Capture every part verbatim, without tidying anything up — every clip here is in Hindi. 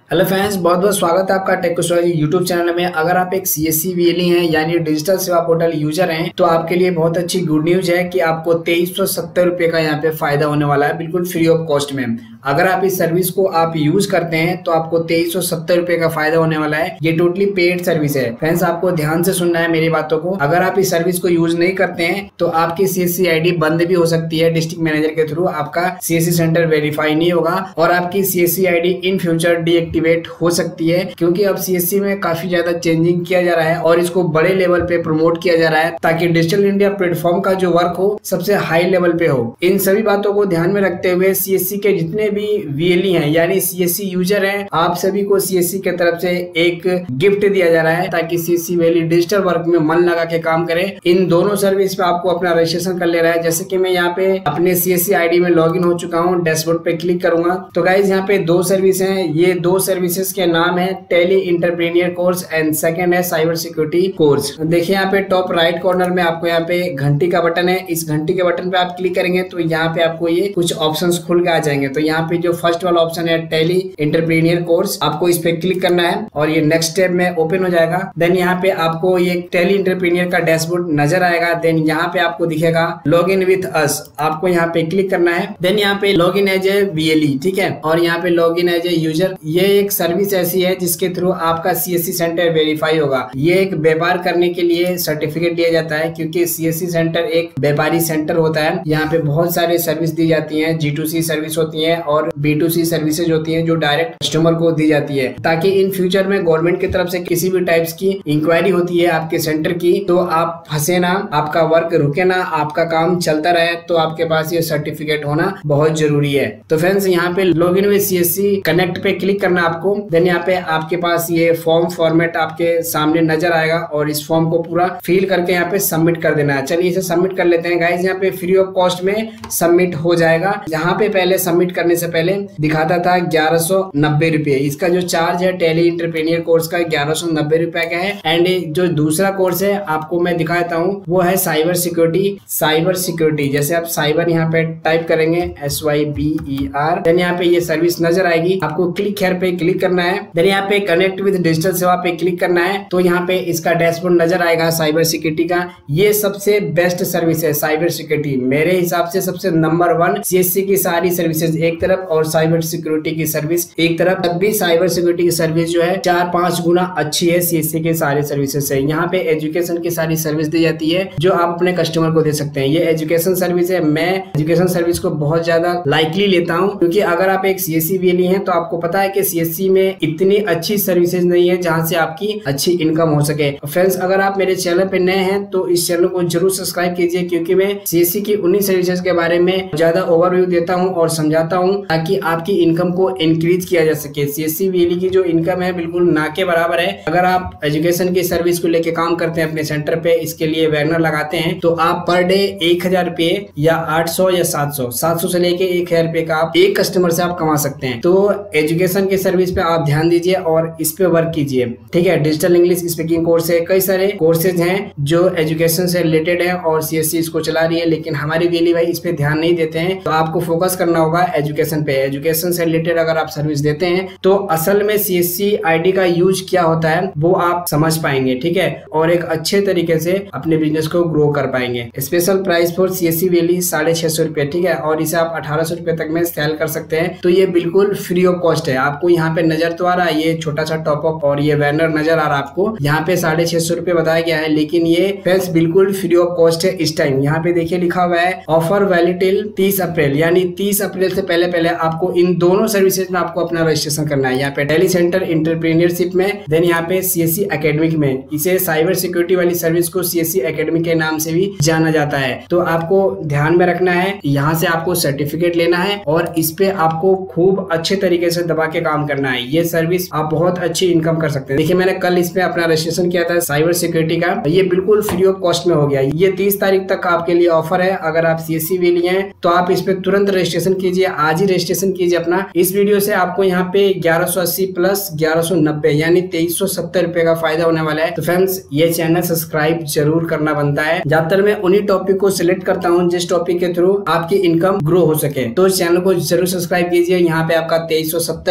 हेलो फ्रेंड्स, बहुत बहुत स्वागत है आपका टेक एस्ट्रोलॉजी यूट्यूब चैनल में। अगर आप एक सीएससी वीएलई हैं यानी डिजिटल सेवा पोर्टल यूजर हैं तो आपके लिए बहुत अच्छी गुड न्यूज है कि आपको तेईस सौ सत्तर रुपए का यहाँ पे फायदा होने वाला है, बिल्कुल फ्री ऑफ कॉस्ट में। अगर आप इस सर्विस को आप यूज करते हैं तो आपको तेईस सौ सत्तर रुपए का फायदा होने वाला है। ये टोटली पेड सर्विस है फ्रेंड्स, आपको ध्यान से सुनना है मेरी बातों को। अगर आप इस सर्विस को यूज नहीं करते हैं तो आपकी सीएससी आईडी बंद भी हो सकती है डिस्ट्रिक्ट मैनेजर के थ्रू। आपका सीएससी सेंटर वेरीफाई नहीं होगा और आपकी CSC ID in future deactivate हो सकती है, क्योंकि अब सीएससी में काफी ज्यादा चेंजिंग किया जा रहा है और इसको बड़े लेवल पे प्रमोट किया जा रहा है ताकि डिजिटल इंडिया प्लेटफॉर्म का जो वर्क हो सबसे हाई लेवल पे हो। इन सभी बातों को ध्यान में रखते हुए सीएससी के जितने भी वीएलई हैं यानी सीएससी यूजर हैं, आप सभी को सीएससी के तरफ से एक गिफ्ट दिया जा रहा है ताकि सीएससी वीएलई डिजिटल वर्क में मन लगा के काम करे। इन दोनों सर्विस पे आपको अपना रजिस्ट्रेशन कर ले रहा है। जैसे कि मैं यहाँ पे अपने सीएससी आईडी में लॉग इन हो चुका हूँ, डैशबोर्ड पे क्लिक करूंगा तो गाइज यहाँ पे दो सर्विस हैं। ये दो सर्विसेज के नाम है tele entrepreneur course and second है साइबर सिक्योरिटी कोर्स। देखिए यहाँ पे टॉप राइट कॉर्नर में आपको यहाँ पे घंटी का बटन है, इस घंटी के बटन पे आप क्लिक करेंगे तो यहाँ पे आपको ये कुछ ऑप्शंस खुल के आ जाएंगे। तो यहाँ पे जो फर्स्ट वाला ऑप्शन है टेली इंटरप्रेन्योर कोर्स, आपको इस पे क्लिक करना है और ये नेक्स्ट स्टेप में ओपन हो जाएगा। देन यहाँ पे आपको ये टेली इंटरप्रेन्योर का डैशबोर्ड नजर आएगा। देन यहाँ पे आपको दिखेगा लॉग इन विथ अस, आपको यहाँ पे क्लिक करना है। देन यहाँ पे log in as a VLE, ठीक है, और यहाँ पे log in as a user. ये एक सर्विस ऐसी है जिसके थ्रू आपका सीएससी सेंटर वेरीफाई होगा। ये एक व्यापार करने के लिए सर्टिफिकेट दिया जाता है क्योंकि सीएससी सेंटर एक व्यापारी सेंटर होता है। यहाँ पे बहुत सारे सर्विस दी जाती हैं, जी टू सी सर्विस होती है और बी टू सी सर्विसेज होती हैं जो डायरेक्ट कस्टमर को दी जाती है, ताकि इन फ्यूचर में गवर्नमेंट की तरफ से किसी भी टाइप्स की इंक्वायरी होती है आपके सेंटर की तो आप फंसे ना, आपका वर्क रुके ना, आपका काम चलता रहे। तो आपके पास ये सर्टिफिकेट होना बहुत जरूरी है। तो फ्रेंड्स यहाँ पे log in with CSC connect पे क्लिक करना आपको। देन यहाँ पे आपके पास ये फॉर्म फॉर्मेट आपके सामने नजर आएगा और इस फॉर्म को पूरा फिल करके यहाँ पे सबमिट कर देना है। चलिए इसे सबमिट कर लेते हैं गाइज। यहाँ पे फ्री ऑफ कॉस्ट में सबमिट हो जाएगा। यहाँ पे पहले सबमिट करने से पहले दिखाता था ग्यारह सौ नब्बे रुपए, इसका जो चार्ज है टेली इंटरप्रेन्योर कोर्स का ग्यारह सौ नब्बे रुपए का है। एंड जो दूसरा कोर्स है आपको मैं दिखाता हूँ वो है साइबर सिक्योरिटी। साइबर सिक्योरिटी जैसे आप साइबर यहाँ पे टाइप करेंगे S Y B E R, then यहाँ पे ये सर्विस नजर आएगी, आपको क्लिक हेयर पे क्लिक करना है। देन यहाँ पे कनेक्ट विद डिजिटल सेवा पे क्लिक करना है तो यहाँ पे इसका डैशबोर्ड नजर आएगा साइबर सिक्योरिटी का। ये सबसे बेस्ट सर्विस है साइबर सिक्योरिटी, मेरे हिसाब से सबसे नंबर वन। सीएससी की सारी सर्विसेज एक तरफ और साइबर सिक्योरिटी की सर्विस एक तरफ, तब भी साइबर सिक्योरिटी की सर्विस जो है चार पांच गुना अच्छी है सीएससी के सारे सर्विसेज से। यहाँ पे एजुकेशन की सारी सर्विस दी जाती है जो आप अपने कस्टमर को दे सकते हैं। ये एजुकेशन सर्विस है, मैं एजुकेशन सर्विस को बहुत ज्यादा लाइकली लेता हूँ क्योंकि अगर आप एक सीएससी वीएलई हैं तो आपको पता है कि सीएससी में इतनी अच्छी सर्विसेज नहीं है जहाँ से आपकी अच्छी इनकम हो सके। फ्रेंड्स अगर आप मेरे चैनल पे नए हैं तो इस चैनल को जरूर सब्सक्राइब कीजिए क्योंकि मैं सीएससी की उन्हीं सर्विसेज के बारे में ज्यादा ओवरव्यू देता हूँ और समझाता हूँ ताकि आपकी इनकम को इंक्रीज किया जा सके। सीएससी वीएलई की जो इनकम है बिल्कुल ना के बराबर है। अगर आप एजुकेशन की सर्विस को लेके काम करते हैं अपने सेंटर पे, इसके लिए बैनर लगाते हैं तो आप पर डे एक हजार रुपए या आठ सौ या सात सौ सात सौ से लेके एक हजार रुपए का आप एक कस्टमर से आप कमा सकते हैं। तो एजुकेशन की सर्विस पे आप ध्यान दीजिए और इस पे वर्क कीजिए, ठीक है। डिजिटल इंग्लिश स्पीकिंग कोर्स है, कई सारे कोर्सेज हैं जो एजुकेशन से रिलेटेड है और सीएससी इसको चला रही है, लेकिन हमारी वीएलई भाई इस पे ध्यान नहीं देते हैं। तो आपको फोकस करना होगा एजुकेशन पे। एजुकेशन से रिलेटेड अगर आप सर्विस देते हैं तो असल में सीएससी आईडी का यूज क्या होता है वो आप समझ पाएंगे, ठीक है, और एक अच्छे तरीके से अपने बिजनेस को ग्रो कर पाएंगे। Special price for CSC VLE साढ़े छह सौ रुपए, ठीक है, और इसे आप अठारह सौ रुपए तक में सेल कर सकते हैं। तो ये बिल्कुल फ्री ऑफ कॉस्ट है। आपको यहाँ पे नजर तो आ रहा है ये छोटा सा टॉपअप और ये बैनर नजर आ रहा है आपको, यहाँ पे साढ़े छह सौ रुपए बताया गया है, लेकिन ये फ्रेंड्स बिल्कुल फ्री ऑफ कॉस्ट है इस टाइम। यहाँ पे देखिए लिखा हुआ है ऑफर वैलिड टिल तीस अप्रैल, यानी तीस अप्रैल से पहले पहले आपको इन दोनों सर्विसेज में आपको अपना रजिस्ट्रेशन करना है। यहाँ पे टेली सेंटर इंटरप्रेन्योरशिप में, देन यहाँ पे सीएससी एकेडमिक में। इसे साइबर सिक्योरिटी वाली सर्विस को सीएससी एकेडमिक के नाम से भी जाना जाता है। तो आपको ध्यान में रखना है, यहाँ से आपको सर्टिफिकेट लेना है और इस पे आपको खूब अच्छे तरीके से दबा के काम करना है। ये सर्विस आप बहुत अच्छी इनकम कर सकते हैं। देखिए मैंने कल इस पे अपना रजिस्ट्रेशन किया था साइबर सिक्योरिटी का, ये बिल्कुल फ्री ऑफ कॉस्ट में हो गया। ये तीस तारीख तक आपके लिए ऑफर है। अगर आप सीएससी वीएलई हैं तो आप इस पे तुरंत रजिस्ट्रेशन कीजिए, आज ही रजिस्ट्रेशन कीजिए अपना। इस वीडियो से आपको यहाँ पे ग्यारह सौ अस्सी प्लस ग्यारह सौ नब्बे यानी तेईस सौ सत्तर रुपए का फायदा होने वाला है। तो फ्रेंड्स ये चैनल सब्सक्राइब जरूर करना बनता है। ज्यादातर मैं उन्हीं टॉपिक को सिलेक्ट करता हूँ जिस टॉपिक के थ्रू आपकी इनकम ग्रो हो सके। तो इस चैनल को जरूर सब्सक्राइब कीजिए। यहाँ पे आपका तेईस सौ सत्तर रुपए का मैं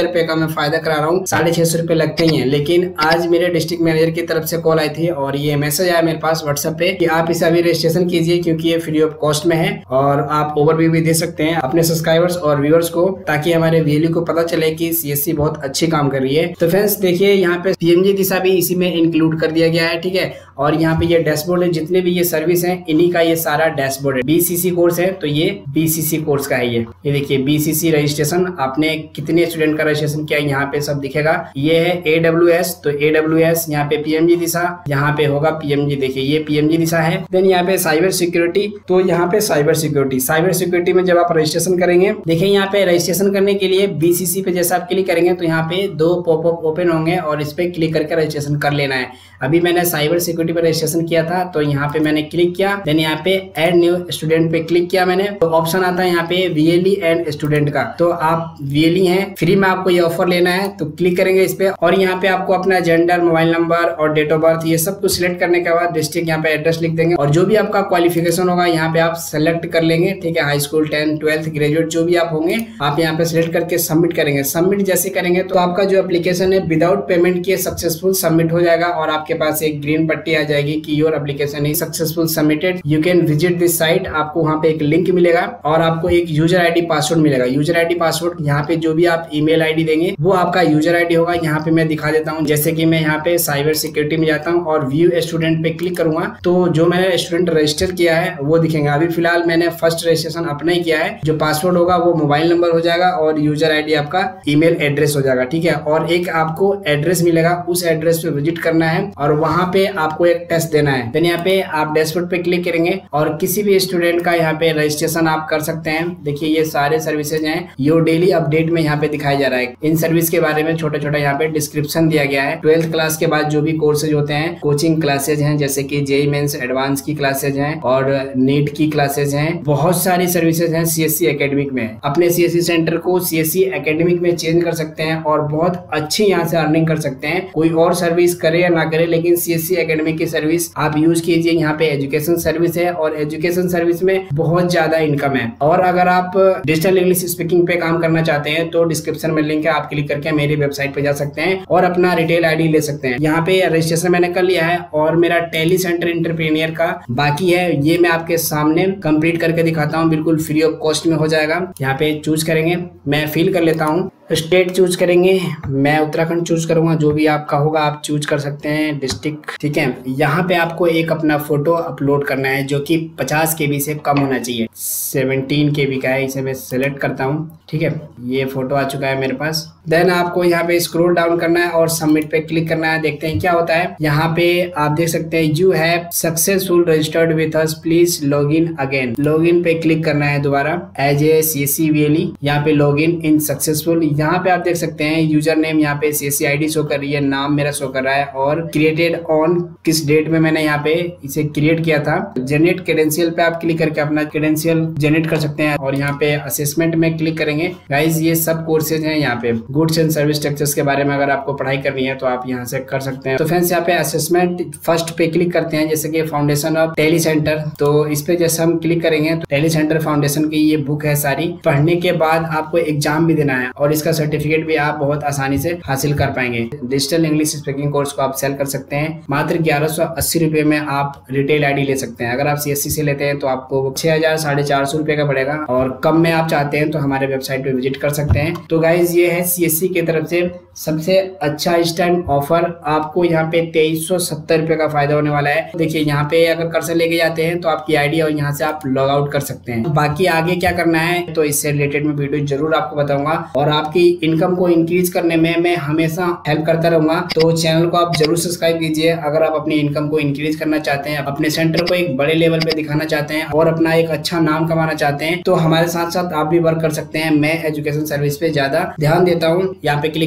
फायदा करा रहा हूँ, साढ़े छह सौ रुपए लगते ही हैं। लेकिन आज मेरे डिस्ट्रिक्ट मैनेजर की तरफ से कॉल आई थी और ये मैसेज आया मेरे पास व्हाट्सएप पे कि आप इसे अभी रजिस्ट्रेशन कीजिए क्योंकि ये फ्री ऑफ कॉस्ट में है और आप ओवरव्यू भी दे सकते हैं अपने सब्सक्राइबर्स और व्यूअर्स को, ताकि हमारे वीएलयू को पता चले कि सीएससी बहुत अच्छी काम कर रही है। तो फ्रेंड्स देखिए यहाँ पे पीएमजी दिशा भी इसी में इंक्लूड कर दिया गया है, ठीक है। और यहाँ पे ये डैशबोर्ड है, जितने भी ये सर्विस हैं इन्हीं का ये सारा डैशबोर्ड है। बीसीसी कोर्स है तो ये बीसीसी कोर्स का है। ये ये देखिए बीसीसी रजिस्ट्रेशन, आपने कितने स्टूडेंट का रजिस्ट्रेशन किया यहाँ पे सब दिखेगा। ये है एडब्ल्यूएस, तो एडब्ल्यूएस यहाँ पे पीएमजी दिशा, यहाँ पे होगा पीएमजी, देखिए ये पीएमजी दिशा है। देन यहाँ पे साइबर सिक्योरिटी, तो यहाँ पे साइबर सिक्योरिटी साइबर सिक्योरिटी में जब आप रजिस्ट्रेशन करेंगे, देखिए यहाँ पे रजिस्ट्रेशन करने के लिए बीसीसी पे जैसा आप क्लिक करेंगे तो यहाँ पे दो पॉपअप ओपन होंगे और इस पे क्लिक करके रजिस्ट्रेशन कर लेना है। अभी मैंने साइबर सिक्योरिटी पे रजिस्ट्रेशन किया था तो यहाँ पे मैंने क्लिक किया, देन यहाँ पे ऐड न्यू स्टूडेंट पे क्लिक किया मैंने, तो ऑप्शन आता है यहाँ पे वीएलई एंड स्टूडेंट का। तो आप वीएलई हैं, फ्री में आपको ये ऑफर लेना है तो क्लिक करेंगे इस पे और यहाँ पे आपको अपना जेंडर, मोबाइल नंबर और डेट ऑफ बर्थ ये सब कुछ सिलेक्ट करने के बाद डिस्ट्रिक्ट यहाँ पे एड्रेस लिख देंगे और जो भी आपका क्वालिफिकेशन होगा यहाँ पे आप सेलेक्ट कर लेंगे, ठीक है। High school, tenth, twelfth, graduate जो भी आप होंगे आप यहाँ पे सिलेक्ट करके सबमिट करेंगे। सबमिट जैसे करेंगे तो आपका जो एप्लीकेशन है विदाउट पेमेंट किए सक्सेसफुल सबमिट हो जाएगा और आपके पास एक ग्रीन पट्टी आ जाएगी कि your application is successful submitted, you can visit this site. आपको वहाँ पे एक लिंक मिलेगा और आपको एक यूजर आईडी पासवर्ड मिलेगा। यूजर आईडी पासवर्ड यहाँ पे जो भी आप ईमेल आईडी देंगे वो आपका यूजर आईडी होगा। यहाँ पे मैं दिखा देता हूँ, जैसे कि मैं यहाँ पे साइबर सिक्योरिटी में जाता हूँ और व्यू स्टूडेंट पे क्लिक करूंगा तो जो मैंने स्टूडेंट रजिस्टर किया है वो दिखेगा। अभी फिलहाल मैंने फर्स्ट रजिस्ट्रेशन अपना ही किया है। जो पासवर्ड होगा वो मोबाइल नंबर हो जाएगा और यूजर आईडी आपका ईमेल एड्रेस हो जाएगा, ठीक है। और एक आपको एड्रेस मिलेगा, उस एड्रेस पे विजिट करना है और वहां पे आपको एक टेस्ट देना है। देन यहाँ पे आप डैशबोर्ड पे क्लिक करेंगे और किसी भी स्टूडेंट का यहाँ पे रजिस्ट्रेशन आप कर सकते हैं। देखिए ये सारे सर्विसेज हैं, यो डेली अपडेट में यहाँ पे दिखाया जा रहा है। इन सर्विस के बारे में छोटा छोटा यहाँ पे डिस्क्रिप्शन दिया गया है। ट्वेल्थ क्लास के बाद जो भी कोर्सेज होते हैं, कोचिंग क्लासेज हैं जैसे कि जेई मेंस एडवांस की क्लासेज हैं और नीट की क्लासेज हैं, बहुत सारी सर्विसेज हैं सीएससी एकेडमिक में। अपने सीएससी सेंटर को सीएससी एकेडमिक में चेंज कर सकते हैं और बहुत अच्छी यहाँ से अर्निंग कर सकते हैं। कोई और सर्विस करे या ना करे लेकिन सीएससी एकेडमिक की सर्विस आप यूज कीजिए। यहाँ पे एजुकेशन सर्विस है और एजुकेशन सर्विस में बहुत ज्यादा इनकम है। और अगर आप डिजिटल इंग्लिश स्पीकिंग पे काम करना चाहते हैं तो डिस्क्रिप्शन में लिंक है, आप क्लिक करके मेरी वेबसाइट पे जा सकते हैं और अपना रिटेल आईडी ले सकते हैं। यहाँ पे रजिस्ट्रेशन मैंने कर लिया है और मेरा टेली सेंटर एंटरप्रेन्योर का बाकी है, ये मैं आपके सामने कंप्लीट करके दिखाता हूँ, बिल्कुल फ्री ऑफ कॉस्ट में हो जाएगा। यहाँ पे चूज करेंगे, मैं फिल कर लेता हूँ, स्टेट चूज करेंगे, मैं उत्तराखंड चूज करूंगा, जो भी आपका होगा आप चूज कर सकते हैं, डिस्ट्रिक्ट, ठीक है। यहाँ पे आपको एक अपना फोटो अपलोड करना है जो कि पचास केबी से कम होना चाहिए, सत्रह केबी का है, इसे मैं सिलेक्ट करता हूँ, ठीक है। ये फोटो आ चुका है मेरे पास। देन आपको यहाँ पे स्क्रॉल डाउन करना है और सबमिट पे क्लिक करना है। देखते हैं क्या होता है। यहाँ पे आप देख सकते हैं you have successful registered with us, please log in again. Log in पे क्लिक करना है दोबारा एज ए सीएससी वीएलई, यहाँ पे लॉग इन इन सक्सेसफुल। यहाँ पे आप देख सकते हैं यूजर नेम, यहाँ पे सीएससी आईडी शो कर रही है, नाम मेरा शो कर रहा है और क्रिएटेड ऑन किस डेट में मैंने यहाँ पे इसे क्रिएट किया था। जनरेट क्रेडेंशियल पे आप क्लिक करके अपना क्रेडेंशियल जनरेट कर सकते हैं और यहाँ पे असेसमेंट में क्लिक करेंगे। गाइज ये सब कोर्सेज हैं यहाँ पे। गुड्स एंड सर्विस स्ट्रक्चर्स के बारे में अगर आपको पढ़ाई करनी है तो आप यहाँ से कर सकते हैं। तो फ्रेंड्स यहाँ पे असेसमेंट फर्स्ट पे क्लिक करते हैं, जैसे कि फाउंडेशन ऑफ टेली सेंटर, तो इस पे जैसे हम क्लिक करेंगे तो टेली सेंटर फाउंडेशन की ये बुक है सारी। पढ़ने के बाद आपको एग्जाम भी देना है और इसका सर्टिफिकेट भी आप बहुत आसानी से हासिल कर पाएंगे। डिजिटल इंग्लिश स्पीकिंग कोर्स को आप सेल कर सकते हैं। मात्र ग्यारह सौ अस्सी रुपए में आप रिटेल आईडी ले सकते हैं। अगर आप सीएससी से लेते हैं तो आपको छह हजार साढ़े चार सौ रुपए का पड़ेगा और कम में आप चाहते हैं तो हमारे वेबसाइट पे विजिट कर सकते हैं। तो गाइज ये है सीएससी की तरफ से सबसे अच्छा इस टाइम ऑफर। आपको यहाँ पे तेईस सौ सत्तर रुपए का फायदा होने वाला है। देखिए यहाँ पे अगर कर्सर लेके जाते हैं तो आपकी आईडी और यहाँ से आप लॉग आउट कर सकते हैं। बाकी आगे क्या करना है तो इससे रिलेटेड मैं वीडियो जरूर आपको बताऊंगा और आपकी इनकम को इंक्रीज करने में मैं हमेशा हेल्प करता रहूंगा। तो चैनल को आप जरूर सब्सक्राइब कीजिए अगर आप अपनी इनकम को इंक्रीज करना चाहते हैं, अपने सेंटर को एक बड़े लेवल पे दिखाना चाहते हैं और अपना एक अच्छा नाम कमाना चाहते हैं तो हमारे साथ साथ आप भी वर्क कर सकते हैं। मैं एजुकेशन सर्विस पे ज्यादा ध्यान देता हूँ। यहाँ पे क्लिक करके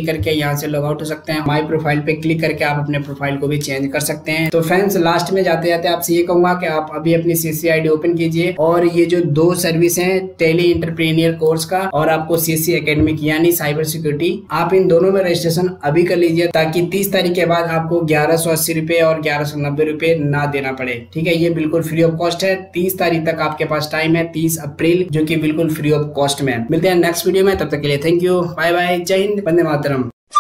यहाँ से लॉग आउट हो सकते हैं। माई प्रोफाइल पे क्लिक करके आप अपने प्रोफाइल को भी चेंज कर सकते हैं। तो फ्रेंड्स लास्ट में जाते जाते आपसे ये कहूंगा कि आप अभी अपनी सीएससी आईडी ओपन कीजिए और ये जो दो सर्विस है टेली एंटरप्रेन्योर कोर्स का और आपको सीएससी एकेडमिक यानी साइबर सिक्योरिटी, आप इन दोनों में रजिस्ट्रेशन अभी कर लीजिए ताकि तीस तारीख के बाद आपको ग्यारह सौ अस्सी रुपए और ग्यारह सौ नब्बे रुपए ना देना पड़े। ठीक है, ये बिल्कुल फ्री ऑफ कॉस्ट है। तीस तारीख तक आपके पास टाइम है, तीस अप्रैल, जो कि बिल्कुल फ्री ऑफ कॉस्ट में है। मिलते हैं नेक्स्ट वीडियो में, तब तक के लिए थैंक यू, बाय बाय, जय हिंद, वंदे मातरम।